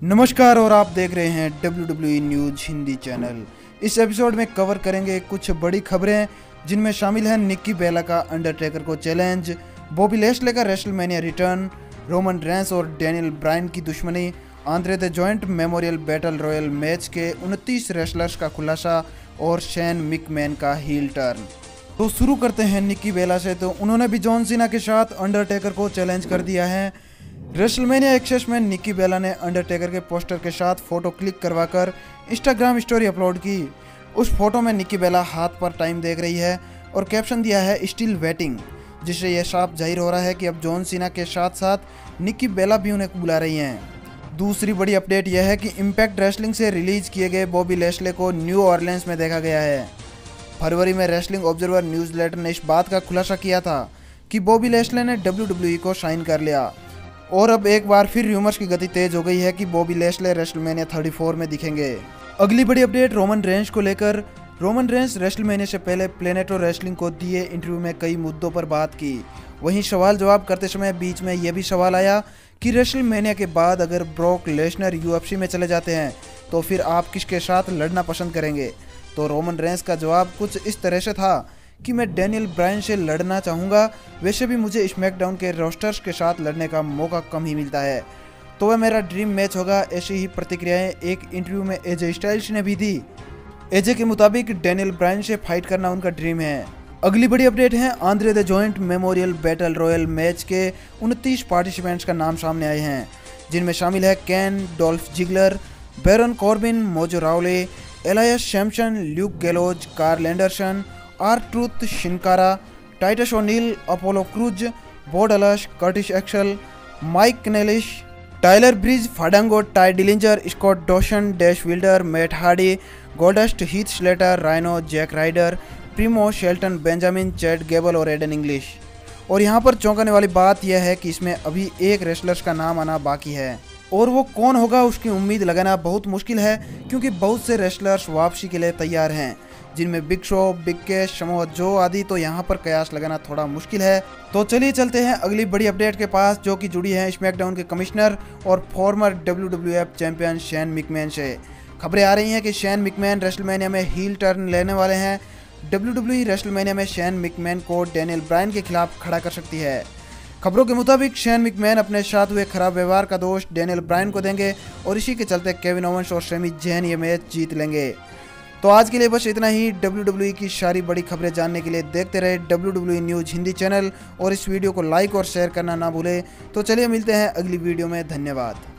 नमस्कार और आप देख रहे हैं WWE न्यूज़ हिंदी चैनल। इस एपिसोड में कवर करेंगे कुछ बड़ी खबरें जिनमें शामिल हैं निक्की बेला का अंडरटेकर को चैलेंज, बॉबी लेस्ले का रेसलमेनिया रिटर्न, रोमन रेंस और डैनियल ब्रायन की दुश्मनी, Andre the Giant memorial battle royal match के 29 रेसलर्स का खुलासा और शेन मिकमैन का हील टर्न। तो शुरू करते हैं निक्की बेला से। तो उन्होंने भी जॉन सीना के साथ अंडरटेकर को चैलेंज कर दिया है। रेसलमेनिया एक्सेस में निक्की बेला ने अंडरटेकर के पोस्टर के साथ फोटो क्लिक करवाकर इंस्टाग्राम स्टोरी अपलोड की। उस फोटो में निक्की बेला हाथ पर टाइम देख रही है और कैप्शन दिया है स्टिल वेटिंग, जिससे यह साफ जाहिर हो रहा है कि अब जॉन सीना के साथ साथ निक्की बेला भी उन्हें बुला रही हैं। दूसरी बड़ी अपडेट यह है कि इम्पैक्ट रेसलिंग से रिलीज किए गए बॉबी लेस्ले को न्यू ऑरलियंस में देखा गया है। फरवरी में रेसलिंग ऑब्जर्वर न्यूज़लेटर ने इस बात का खुलासा किया था कि बॉबी लेस्ले ने WWE को साइन कर लिया और अब एक बार फिर रूमर्स की गति तेज हो गई है कि बॉबी लेस्ले रेसलमेनिया 34 में दिखेंगे। अगली बड़ी अपडेट रोमन रेंस को लेकर। रोमन रेंस रेसलमेनिया से पहले प्लेनेटो रेसलिंग को दिए इंटरव्यू में कई मुद्दों पर बात की। वहीं सवाल जवाब करते समय बीच में यह भी सवाल आया कि रेसलमेनिया के बाद अगर ब्रॉक लेसनर UFC में चले जाते हैं तो फिर आप किसके साथ लड़ना पसंद करेंगे। तो रोमन रेंस का जवाब कुछ इस तरह से था कि मैं डैनियल ब्रायन से लड़ना चाहूँगा, वैसे भी मुझे स्मैकडाउन के रोस्टर्स के साथ लड़ने का मौका कम ही मिलता है, तो वह मेरा ड्रीम मैच होगा। ऐसी ही प्रतिक्रियाएं एक इंटरव्यू में एजे स्टाइल्स ने भी दी। एजे के मुताबिक डैनियल ब्रायन से फाइट करना उनका ड्रीम है। अगली बड़ी अपडेट है Andre the Giant memorial battle royal match के 29 पार्टिसिपेंट्स का नाम सामने आए हैं, जिनमें शामिल है Kane, Dolph Ziggler, Baron Corbin, Mojo Rawley, Elias Samson, Luke Gallows, Karl Anderson, R-Truth, Sin Cara, Titus O'Neil, Apollo Crews, Bo Dallas, Curtis Axel, Mike Kanellis, Tyler Breeze, Fandango, Tye Dillinger, Scott Dawson, Dash Wilder, Matt Hardy, Goldust, Heath Slater, Rhyno, Zack Ryder, Primo, Shelton Benjamin, Chad Gable और Aiden English. और यहाँ पर चौंकाने वाली बात यह है कि इसमें अभी एक रेसलर्स का नाम आना बाकी है और वो कौन होगा उसकी उम्मीद लगाना बहुत मुश्किल है, क्योंकि बहुत से रेसलर्स वापसी के लिए तैयार हैं, जिनमें Big Show, Big Cass, Samoa Joe आदि। तो यहाँ पर कयास लगाना थोड़ा मुश्किल है। तो चलिए चलते हैं अगली बड़ी अपडेट के पास, जो कि जुड़ी है स्मैकडाउन के कमिश्नर और former WWF champion Shane McMahon से। खबरें आ रही हैं कि शेन मिकमैन रेसलमेनिया में हील टर्न लेने वाले हैं। WWE रेसलमेनिया में शेन मिकमैन को डैनियल ब्रायन के खिलाफ खड़ा कर सकती है। खबरों के मुताबिक शेन मिकमैन अपने साथ हुए खराब व्यवहार का दोष डैनियल ब्रायन को देंगे और इसी के चलते केविन ओवेंस और सैमी ज़ैन ये मैच जीत लेंगे। तो आज के लिए बस इतना ही। WWE की सारी बड़ी खबरें जानने के लिए देखते रहे WWE न्यूज़ हिंदी चैनल और इस वीडियो को लाइक और शेयर करना ना भूलें। तो चलिए मिलते हैं अगली वीडियो में। धन्यवाद।